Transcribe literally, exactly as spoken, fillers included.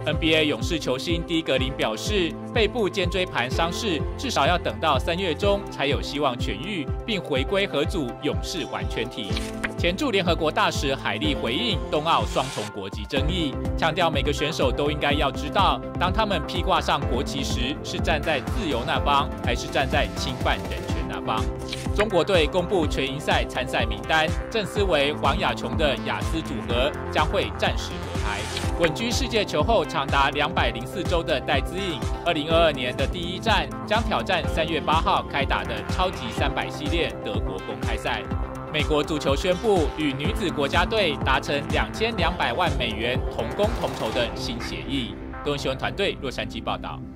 N B A 勇士球星迪格林表示，背部肩椎盘伤势至少要等到三月中才有希望痊愈，并回归合组勇士完全体。前驻联合国大使海利回应冬奥双重国籍争议，强调每个选手都应该要知道，当他们披挂上国旗时，是站在自由那方，还是站在侵犯人权那方。中国队公布全英赛参赛名单，郑思维、黄雅琼的雅思组合将会暂时合拍。稳居世界球后长达两百零四周的戴资颖，二零二二年的第一站将挑战三月八号开打的超级三百系列德国公开赛。美国足球宣布与女子国家队达成两千两百万美元同工同酬的新协议。多伦新闻团队洛杉矶报道。